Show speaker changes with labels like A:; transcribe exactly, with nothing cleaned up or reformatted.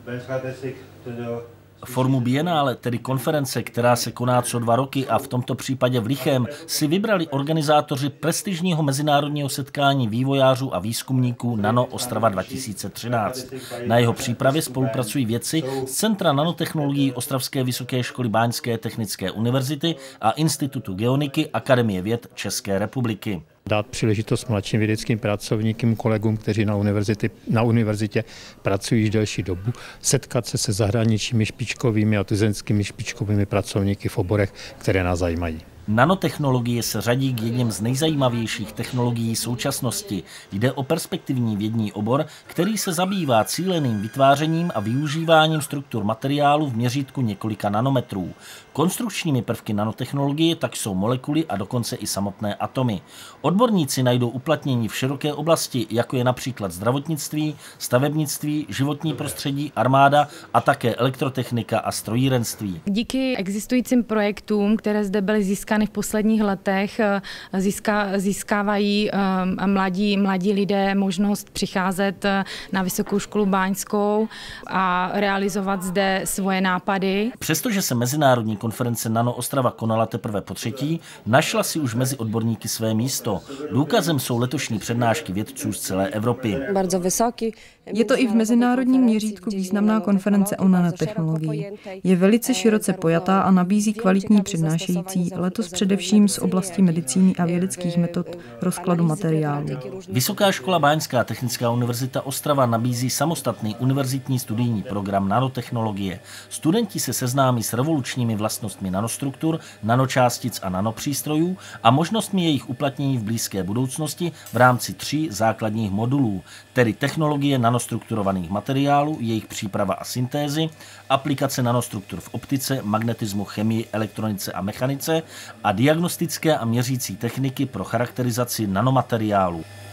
A: Formu Bienále, tedy konference, která se koná co dva roky a v tomto případě v Lichém, si vybrali organizátoři prestižního mezinárodního setkání vývojářů a výzkumníků Nano Ostrava dva tisíce třináct. Na jeho přípravě spolupracují vědci z Centra nanotechnologií Ostravské vysoké školy Báňské technické univerzity a Institutu geoniky Akademie věd České republiky.
B: Dát příležitost mladším vědeckým pracovníkům, kolegům, kteří na, na univerzitě pracují již delší dobu, setkat se se zahraničními špičkovými a tuzemskými špičkovými pracovníky v oborech, které nás zajímají.
A: Nanotechnologie se řadí k jedním z nejzajímavějších technologií současnosti. Jde o perspektivní vědní obor, který se zabývá cíleným vytvářením a využíváním struktur materiálu v měřítku několika nanometrů. Konstrukčními prvky nanotechnologie tak jsou molekuly a dokonce i samotné atomy. Odborníci najdou uplatnění v široké oblasti, jako je například zdravotnictví, stavebnictví, životní prostředí, armáda a také elektrotechnika a strojírenství.
C: Díky existujícím projektům, které zde byly získány v posledních letech, získá, získávají um, mladí, mladí lidé možnost přicházet na Vysokou školu báňskou a realizovat zde svoje nápady.
A: Přestože se mezinárodní konference Nano Ostrava konala teprve po třetí, našla si už mezi odborníky své místo. Důkazem jsou letošní přednášky vědců z celé Evropy.
D: Je to i v mezinárodním měřítku významná konference o nanotechnologii. Je velice široce pojatá a nabízí kvalitní přednášející, letos především z oblasti medicíny a vědeckých metod rozkladu materiálů.
A: Vysoká škola Báňská technická univerzita Ostrava nabízí samostatný univerzitní studijní program nanotechnologie. Studenti se seznámí s revolučními vlastnostmi nanostruktur, nanočástic a nanopřístrojů a možnostmi jejich uplatnění v blízké budoucnosti v rámci tří základních modulů, tedy technologie nanostrukturovaných materiálů, jejich příprava a syntézy, aplikace nanostruktur v optice, magnetismu, chemii, elektronice a mechanice a diagnostické a měřící techniky pro charakterizaci nanomateriálů.